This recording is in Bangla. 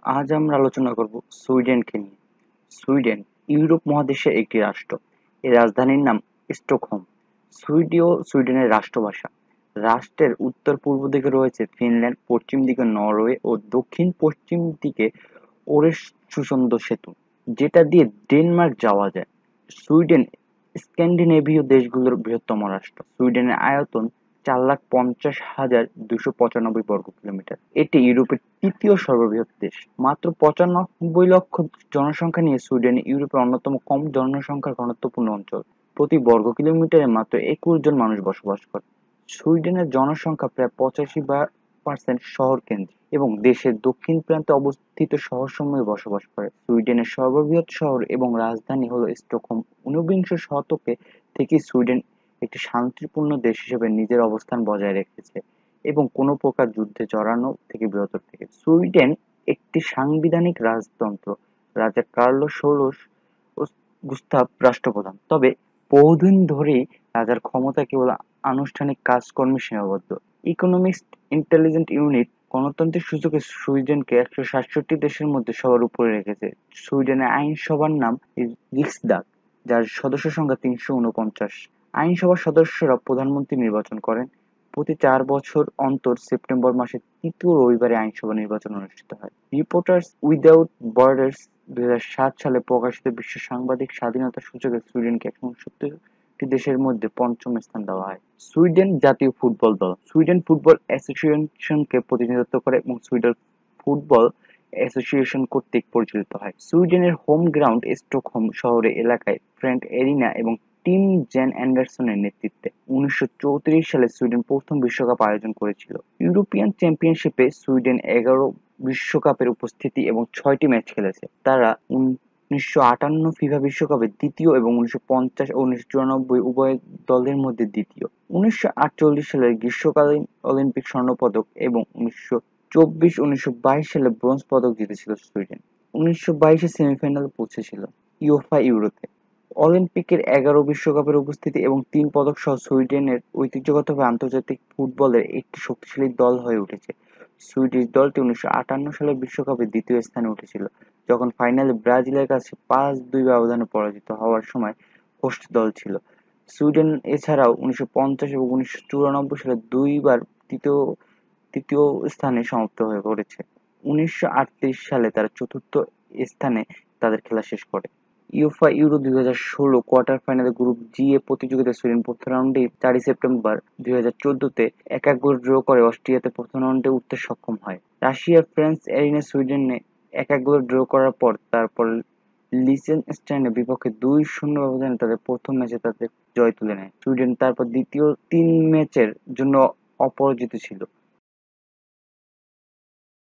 আজ আমরা আলোচনা করব সুইডেনকে নিয়ে। সুইডেন ইউরোপ মহাদেশের একটি রাষ্ট্র। এর রাজধানীর নাম স্টকহোম। সুইডীয় সুইডেনের রাষ্ট্রভাষা। রাষ্ট্রের উত্তর-পূর্ব দিকে রয়েছে ফিনল্যান্ড, পশ্চিম দিকে নরওয়ে ও দক্ষিণ-পশ্চিম দিকে ওরেসুন্ড সেতু, যেটা দিয়ে ডেনমার্ক যাওয়া যায়। সুইডেন স্ক্যান্ডিনেভীয় দেশগুলোর বৃহত্তম রাষ্ট্র। সুইডেনের আয়তন 4,50,295 বর্গ কিলোমিটার। এটি ইউরোপের তৃতীয় সর্ববৃহৎ দেশ। মাত্র 95 লক্ষ জনসংখ্যা নিয়ে সুইডেন ইউরোপের অন্যতম কম জনসংখ্যার ঘনত্বপূর্ণ অঞ্চল। প্রতি বর্গ কিলোমিটারে মাত্র 21 জন মানুষ বসবাস করে। সুইডেনের জনসংখ্যা প্রায় 85% শহর কেন্দ্রিক এবং দেশের দক্ষিণ প্রান্তে অবস্থিত শহরসমূহে বসবাস করে। সুইডেনের সর্ববৃহৎ শহর এবং রাজধানী হল স্টকহোম। ঊনবিংশ শতকে থেকেই সুইডেন একটি শান্তিপূর্ণ দেশ হিসেবে নিজের অবস্থান বজায় রেখেছে এবং কোনো প্রকার যুদ্ধে জড়ানো থেকে বিরত থেকে। সুইডেন একটি সাংবিধানিক রাজতন্ত্র। রাজা কার্লোস ষোড়শ গুস্তাভ রাষ্ট্রপ্রধান, তবে বহুদিন ধরেই রাজার ক্ষমতা কেবল আনুষ্ঠানিক কাজকর্মে সীমাবদ্ধ। ইকোনমিস্ট ইন্টেলিজেন্স ইউনিট গণতান্ত্রিক সূচকে সুইডেনকে 167 দেশের মধ্যে সবার উপরে রেখেছে। সুইডেনের আইনসভার নাম রিক্সদাগ, যার সদস্য সংখ্যা 349। আইনসভার সদস্যরা প্রধানমন্ত্রী নির্বাচন করেন। প্রতি 4 বছর অন্তর সেপ্টেম্বর মাসের তৃতীয় রবিবারে আইনসভা নির্বাচন অনুষ্ঠিত হয়। রিপোর্টার্স উইদাউট বর্ডার্স 2007 সালে প্রকাশিত বিশ্ব সাংবাদিক স্বাধীনতা সূচকে সুইডেনকে 169টি দেশের মধ্যে পঞ্চম স্থান দেওয়া হয়। সুইডেন জাতীয় ফুটবল দল সুইডেন ফুটবল অ্যাসোসিয়েশনকে প্রতিনিধিত্ব করে এবং সুইডেন ফুটবল অ্যাসোসিয়েশন কর্তৃক পরিচালিত হয়। সুইডেনের হোম গ্রাউন্ড স্টকহোম শহরে এলাকায় ফ্রেন্ড এরিনা এবং টিম জেন অ্যান্ডারসনের নেতৃত্বে 1934 সালে সুইডেন প্রথম বিশ্বকাপ আয়োজন করেছিল। ইউরোপিয়ান চ্যাম্পিয়নশিপে সুইডেন 11 বিশ্বকাপের উপস্থিতি এবং 6টি ম্যাচ খেলেছে। তারা 1958 ফিফা বিশ্বকাপে দ্বিতীয় এবং 1950 ও 1994 উভয় দলের মধ্যে দ্বিতীয়। 1948 সালের গ্রীষ্মকালীন অলিম্পিক স্বর্ণপদক এবং 1924 1922 সালে ব্রোঞ্জ পদক জিতেছিল সুইডেন। 1922 সেমিফাইনালে পৌঁছেছিল ইউফা ইউরোতে। অলিম্পিকের 11 বিশ্বকাপের উপস্থিতি এবং 3 পদক সহ সুইডেনের ঐতিহ্যগতভাবে আন্তর্জাতিক ফুটবলের একটি শক্তিশালী দল হয়ে উঠেছে। সুইডিশ দলটি 1958 সালের বিশ্বকাপে দ্বিতীয় স্থানে উঠেছিল, যখন ফাইনালে ব্রাজিলের কাছে 5-2 ব্যবধানে পরাজিত হওয়ার সময় হোস্ট দল ছিল। সুইডেন এছাড়াও 1950 এবং 1994 সালে দুইবার তৃতীয় তৃতীয় স্থানে সমাপ্ত হয়ে পড়েছে। 1938 সালে তারা চতুর্থ স্থানে তাদের খেলা শেষ করে। ইউফা ইউরো 2016 কোয়ার্টার ফাইনালে গ্রুপ জি এ প্রতিযোগিতায় সুইডেন প্রথম রাউন্ডেই 4 সেপ্টেম্বর 2014-তে 1-1 গোলে ড্র করে অস্ট্রিয়াতে প্রথম রাউন্ডে উঠতে সক্ষম হয়। রাশিয়ার ফ্রেঞ্চ এরিনা সুইডেনে 1-1 গোলে ড্র করার পর তারপর লিচেনস্টাইনের বিপক্ষে 2-0 ব্যবধানে তাদের প্রথম ম্যাচে তাদের জয় তুলে নেয়। সুইডেন তারপর দ্বিতীয় 3 ম্যাচের জন্য অপরাজিত ছিল।